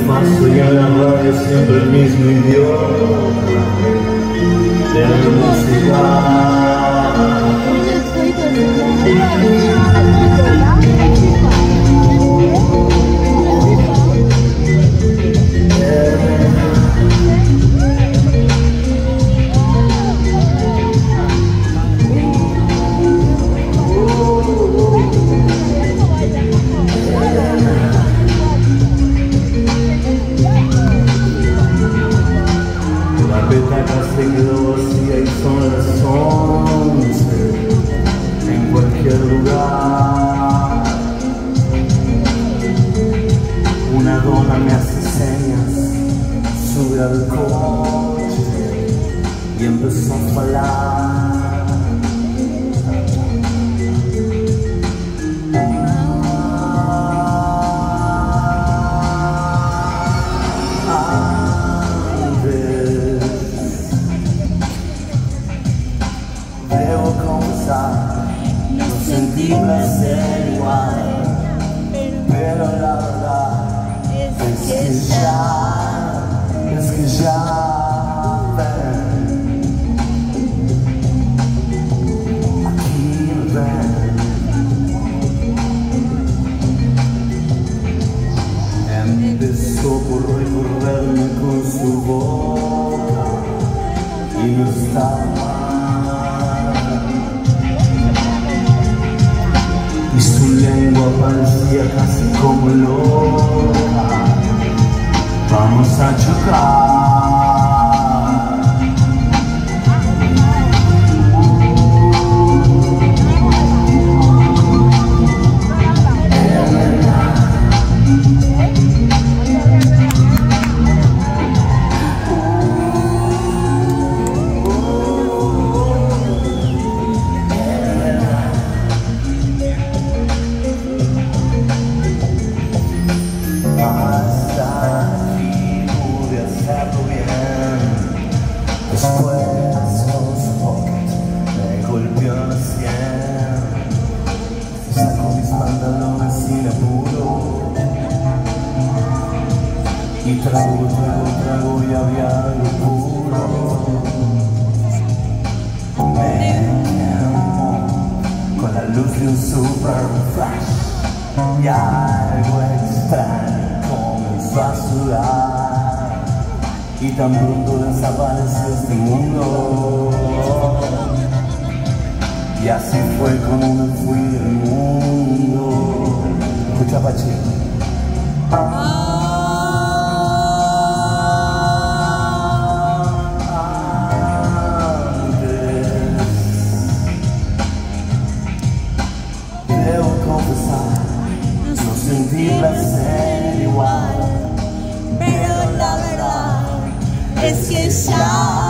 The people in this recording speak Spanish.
paso y en la radio siempre el mismo idioma de la música. Se quedó vacía y son las 11 en cualquier lugar. Una dona me hace señas, sube al coche y empezó a falar. Debo confesar, no sentí placer igual, pero la verdad es que ya ven, aquí me ven. Empezó por recorrerme con su boca y no estaba mal. Y su lengua parecía casi como loca. Vamos a chocar. Después con su pocket me golpeó la sien. Saco mis pantalones sin apuro y trago y había algo puro. Me quemó con la luz de un super flash y algo extraño comenzó a sudar. Y tan pronto desapareció este mundo. Y así fue como me fui del mundo. Escucha, Pachi. Debo confesar, no sentí placer igual, pero la verdad es que ya